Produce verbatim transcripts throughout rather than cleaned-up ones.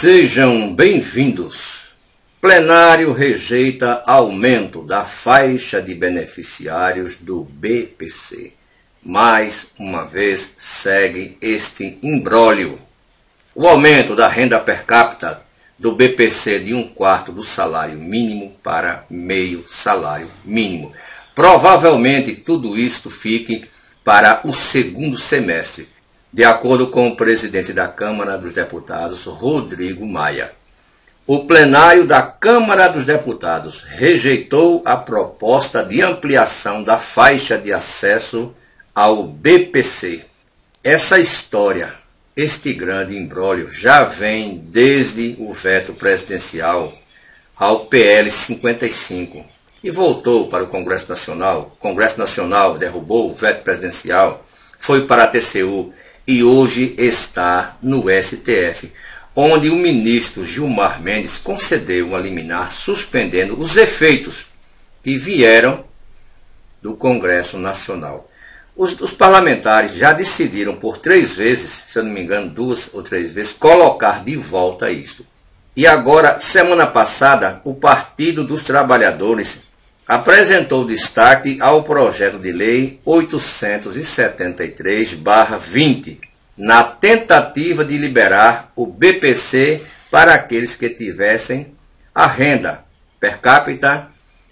Sejam bem-vindos. Plenário rejeita aumento da faixa de beneficiários do B P C. Mais uma vez segue este imbróglio. O aumento da renda per capita do B P C de um quarto do salário mínimo para meio salário mínimo. Provavelmente tudo isto fique para o segundo semestre, de acordo com o presidente da Câmara dos Deputados, Rodrigo Maia. O plenário da Câmara dos Deputados rejeitou a proposta de ampliação da faixa de acesso ao B P C. Essa história, este grande imbróglio, já vem desde o veto presidencial ao P L cinquenta e cinco e voltou para o Congresso Nacional. O Congresso Nacional derrubou o veto presidencial, foi para a T C U e hoje está no S T F, onde o ministro Gilmar Mendes concedeu uma liminar suspendendo os efeitos que vieram do Congresso Nacional. Os, os parlamentares já decidiram por três vezes, se eu não me engano, duas ou três vezes, colocar de volta isto. E agora, semana passada, o Partido dos Trabalhadores apresentou destaque ao projeto de lei oitocentos e setenta e três barra vinte, na tentativa de liberar o B P C para aqueles que tivessem a renda per capita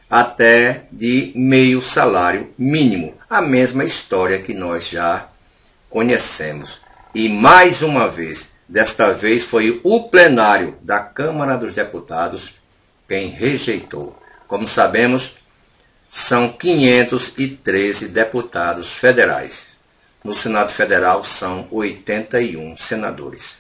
até de meio salário mínimo. A mesma história que nós já conhecemos. E mais uma vez, desta vez foi o plenário da Câmara dos Deputados quem rejeitou. Como sabemos, são quinhentos e treze deputados federais. No Senado Federal são oitenta e um senadores.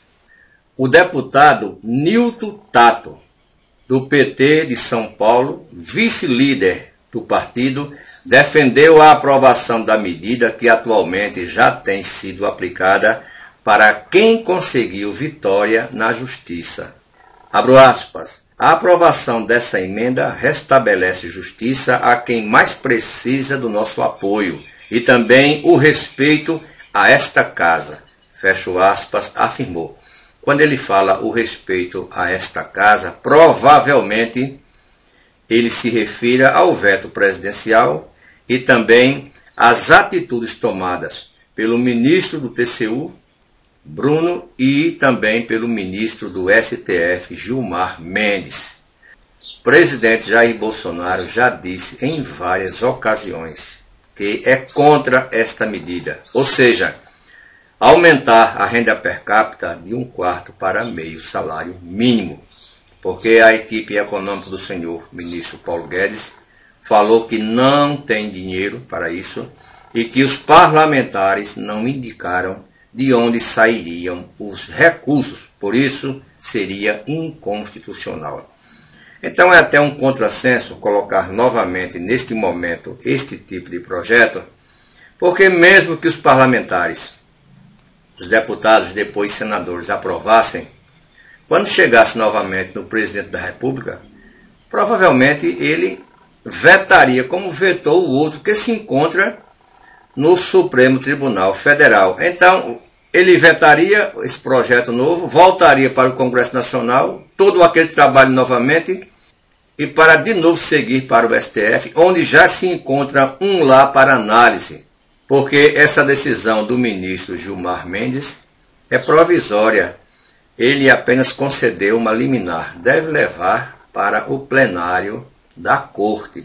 O deputado Nilton Tato, do P T de São Paulo, vice-líder do partido, defendeu a aprovação da medida que atualmente já tem sido aplicada para quem conseguiu vitória na Justiça. Abro aspas. A aprovação dessa emenda restabelece justiça a quem mais precisa do nosso apoio e também o respeito a esta casa, fecho aspas, afirmou. Quando ele fala o respeito a esta casa, provavelmente ele se refira ao veto presidencial e também às atitudes tomadas pelo ministro do T C U, Bruno, e também pelo ministro do S T F, Gilmar Mendes. O presidente Jair Bolsonaro já disse em várias ocasiões que é contra esta medida, ou seja, aumentar a renda per capita de um quarto para meio salário mínimo, porque a equipe econômica do senhor ministro Paulo Guedes falou que não tem dinheiro para isso e que os parlamentares não indicaram de onde sairiam os recursos, por isso seria inconstitucional. Então é até um contrassenso colocar novamente neste momento este tipo de projeto, porque mesmo que os parlamentares, os deputados e depois senadores aprovassem, quando chegasse novamente no presidente da República, provavelmente ele vetaria como vetou o outro que se encontra no Supremo Tribunal Federal. Então, ele vetaria esse projeto novo, voltaria para o Congresso Nacional, todo aquele trabalho novamente, e para de novo seguir para o S T F, onde já se encontra um lá para análise, porque essa decisão do ministro Gilmar Mendes é provisória. Ele apenas concedeu uma liminar, deve levar para o plenário da Corte.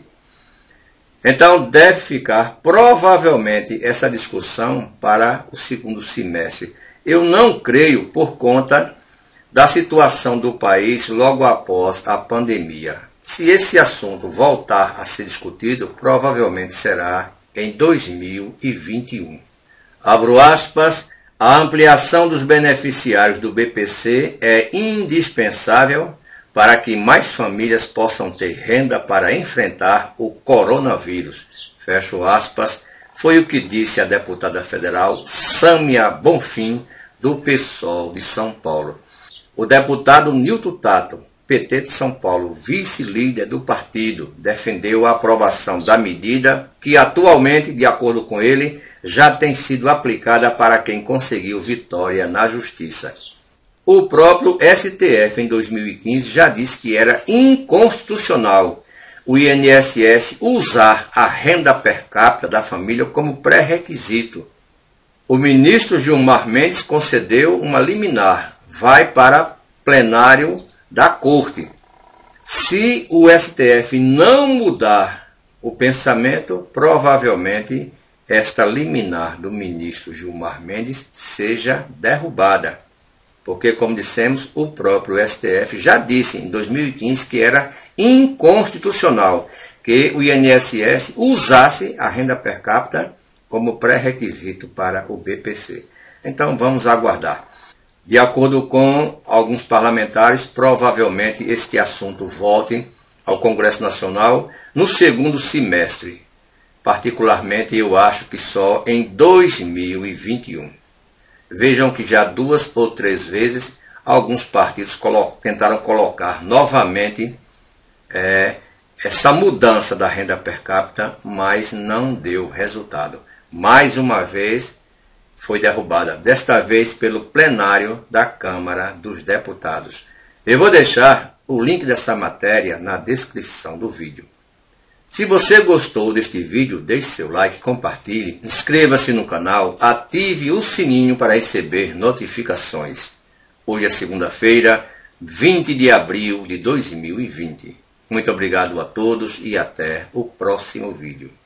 Então deve ficar provavelmente essa discussão para o segundo semestre. Eu não creio por conta da situação do país logo após a pandemia. Se esse assunto voltar a ser discutido, provavelmente será em dois mil e vinte e um. Abro aspas, a ampliação dos beneficiários do B P C é indispensável para que mais famílias possam ter renda para enfrentar o coronavírus. Fecho aspas, foi o que disse a deputada federal Sâmia Bonfim, do PSOL de São Paulo. O deputado Nilton Tato, P T de São Paulo, vice-líder do partido, defendeu a aprovação da medida que atualmente, de acordo com ele, já tem sido aplicada para quem conseguiu vitória na Justiça. O próprio S T F, em dois mil e quinze, já disse que era inconstitucional o I N S S usar a renda per capita da família como pré-requisito. O ministro Gilmar Mendes concedeu uma liminar, vai para plenário da Corte. Se o S T F não mudar o pensamento, provavelmente esta liminar do ministro Gilmar Mendes seja derrubada. Porque, como dissemos, o próprio S T F já disse em dois mil e quinze que era inconstitucional que o I N S S usasse a renda per capita como pré-requisito para o B P C. Então vamos aguardar. De acordo com alguns parlamentares, provavelmente este assunto volte ao Congresso Nacional no segundo semestre. Particularmente eu acho que só em dois mil e vinte e um. Vejam que já duas ou três vezes alguns partidos colo- tentaram colocar novamente é, essa mudança da renda per capita, mas não deu resultado. Mais uma vez foi derrubada, desta vez pelo plenário da Câmara dos Deputados. Eu vou deixar o link dessa matéria na descrição do vídeo. Se você gostou deste vídeo, deixe seu like, compartilhe, inscreva-se no canal, ative o sininho para receber notificações. Hoje é segunda-feira, vinte de abril de dois mil e vinte. Muito obrigado a todos e até o próximo vídeo.